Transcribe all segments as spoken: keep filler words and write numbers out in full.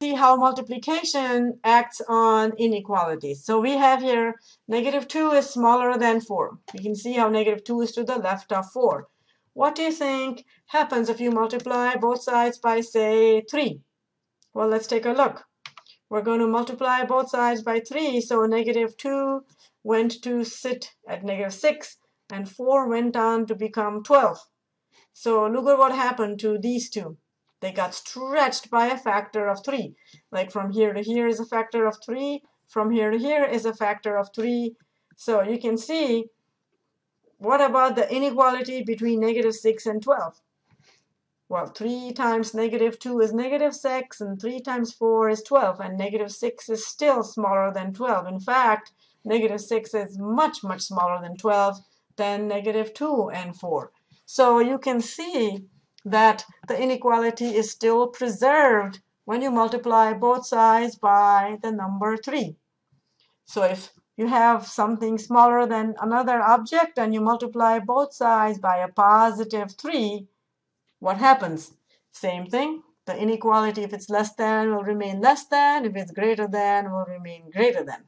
see how multiplication acts on inequalities. So we have here negative two is smaller than four. You can see how negative two is to the left of four. What do you think happens if you multiply both sides by, say, three? Well, let's take a look. We're going to multiply both sides by three, so negative two went to sit at negative six, and four went on to become twelve. So look at what happened to these two. They got stretched by a factor of three. Like from here to here is a factor of three. From here to here is a factor of three. So you can see, what about the inequality between negative six and twelve? Well, three times negative two is negative six, and three times four is twelve, and negative six is still smaller than twelve. In fact, negative six is much, much smaller than twelve than negative two and four. So you can see that the inequality is still preserved when you multiply both sides by the number three. So if you have something smaller than another object and you multiply both sides by a positive three, what happens? Same thing. The inequality, if it's less than, will remain less than. If it's greater than, will remain greater than.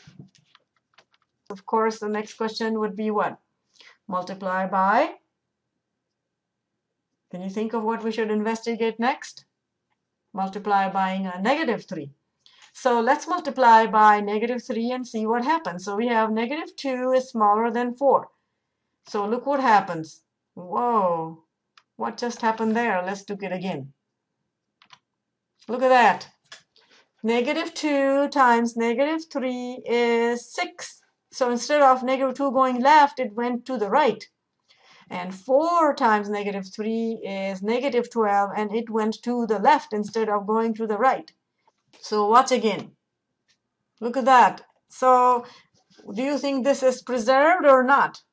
Of course, the next question would be what? Multiply by. Can you think of what we should investigate next? Multiply by a negative three. So let's multiply by negative three and see what happens. So we have negative two is smaller than four. So look what happens. Whoa. What just happened there? Let's do it again. Look at that. Negative two times negative three is six. So instead of negative two going left, it went to the right. And four times negative three is negative twelve, and it went to the left instead of going to the right. So watch again. Look at that. So do you think this is preserved or not?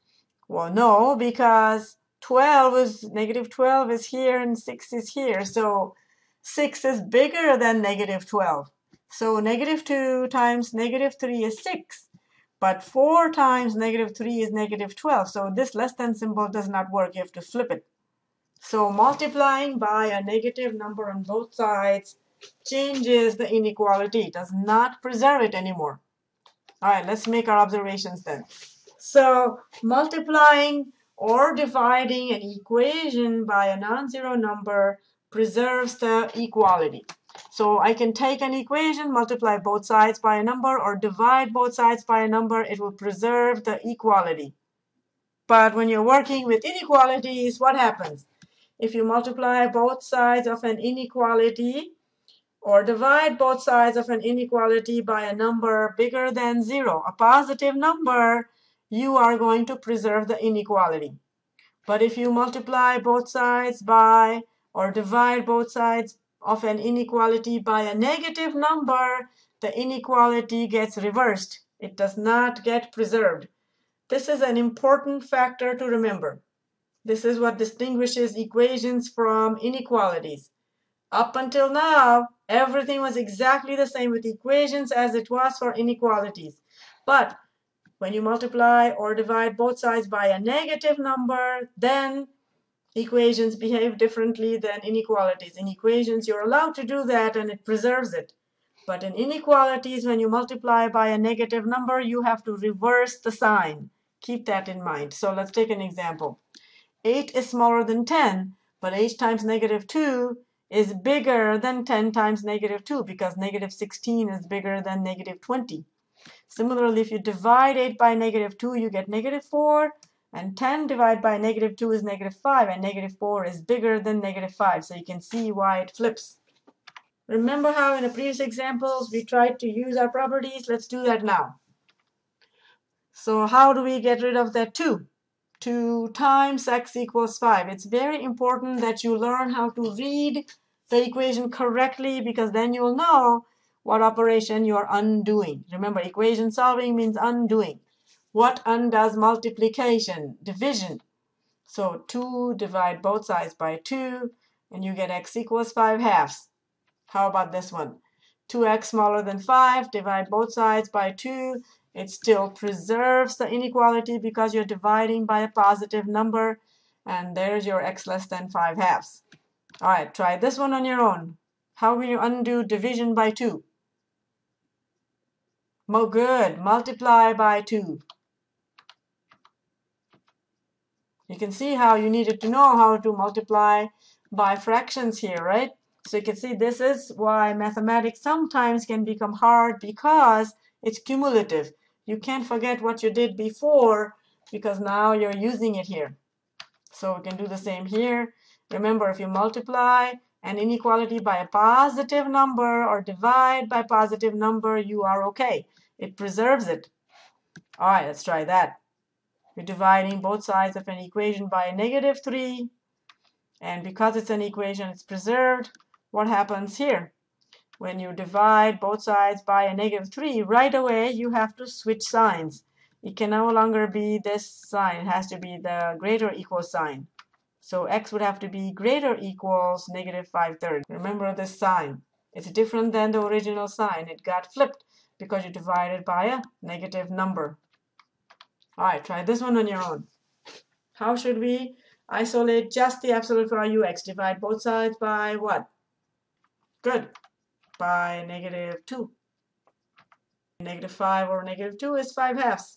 Well, no, because twelve is, negative twelve is here and six is here. So six is bigger than negative twelve. So negative two times negative three is six. But four times negative three is negative twelve. So this less than symbol does not work. You have to flip it. So multiplying by a negative number on both sides changes the inequality. It does not preserve it anymore. All right, let's make our observations then. So multiplying or dividing an equation by a non-zero number preserves the equality. So I can take an equation, multiply both sides by a number, or divide both sides by a number. It will preserve the equality. But when you're working with inequalities, what happens? If you multiply both sides of an inequality or divide both sides of an inequality by a number bigger than zero, a positive number, you are going to preserve the inequality. But if you multiply both sides by or divide both sides of an inequality by a negative number, the inequality gets reversed. It does not get preserved. This is an important factor to remember. This is what distinguishes equations from inequalities. Up until now, everything was exactly the same with equations as it was for inequalities. But when you multiply or divide both sides by a negative number, then equations behave differently than inequalities. In equations, you're allowed to do that and it preserves it. But in inequalities, when you multiply by a negative number, you have to reverse the sign. Keep that in mind. So let's take an example. eight is smaller than ten, but eight times negative two is bigger than ten times negative two because negative sixteen is bigger than negative twenty. Similarly, if you divide eight by negative two, you get negative four. And ten divided by negative two is negative five, and negative four is bigger than negative five. So you can see why it flips. Remember how in the previous examples we tried to use our properties? Let's do that now. So how do we get rid of that two? two times x equals five. It's very important that you learn how to read the equation correctly, because then you'll know what operation you're undoing. Remember, equation solving means undoing. What undoes multiplication? Division. So two, divide both sides by two, and you get x equals five halves. How about this one? two x smaller than five, divide both sides by two. It still preserves the inequality because you're dividing by a positive number, and there's your x less than five halves. All right, try this one on your own. How will you undo division by two? Mo good. Multiply by two. You can see how you needed to know how to multiply by fractions here, right? So you can see this is why mathematics sometimes can become hard, because it's cumulative. You can't forget what you did before because now you're using it here. So we can do the same here. Remember, if you multiply an inequality by a positive number or divide by a positive number, you are okay. It preserves it. All right, let's try that. We're dividing both sides of an equation by a negative three. And because it's an equation, it's preserved. What happens here? When you divide both sides by a negative three, right away you have to switch signs. It can no longer be this sign. It has to be the greater or equal sign. So x would have to be greater or equals negative five thirds. Remember this sign. It's different than the original sign. It got flipped because you divided by a negative number. All right, try this one on your own. How should we isolate just the absolute value x? Divide both sides by what? Good. By negative two. Negative five over negative two is five halves.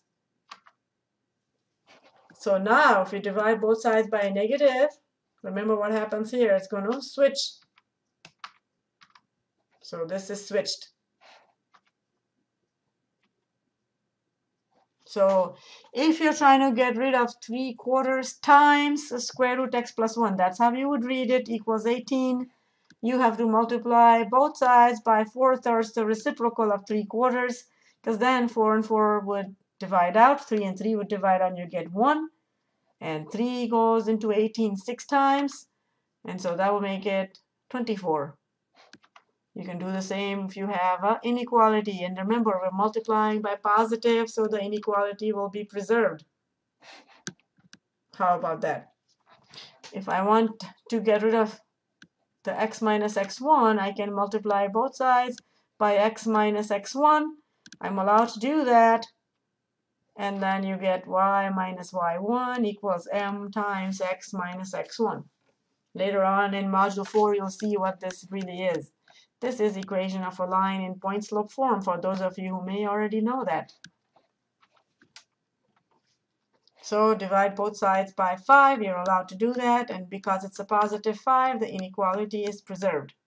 So now if you divide both sides by a negative, remember what happens here. It's going to switch. So this is switched. So if you're trying to get rid of three quarters times square root x plus one, that's how you would read it, equals eighteen. You have to multiply both sides by four thirds, the reciprocal of three quarters, because then four and four would divide out, three and three would divide out, and you get one. And three goes into eighteen six times, and so that will make it twenty-four. You can do the same if you have an inequality. And remember, we're multiplying by positive, so the inequality will be preserved. How about that? If I want to get rid of the x minus x one, I can multiply both sides by x minus x one. I'm allowed to do that. And then you get y minus y one equals m times x minus x one. Later on in module four, you'll see what this really is. This is equation of a line in point-slope form, for those of you who may already know that. So divide both sides by five. You're allowed to do that. And because it's a positive five, the inequality is preserved.